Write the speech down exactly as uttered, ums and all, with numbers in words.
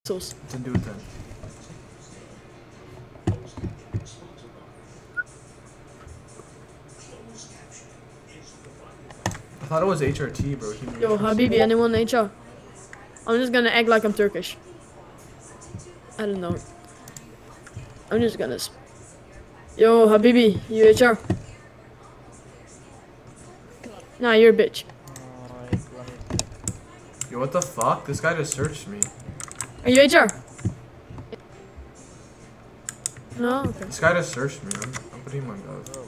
Sauce. Then do it then. I thought it was H R T, bro. Yo, Habibi, anyone H R? I'm just gonna act like I'm Turkish. I don't know. I'm just gonna. Sp Yo, Habibi, you H R? Nah, you're a bitch. Yo, what the fuck? This guy just searched me. Are you H R? No? Okay. This guy just searched me. I'm, I'm putting my gloves.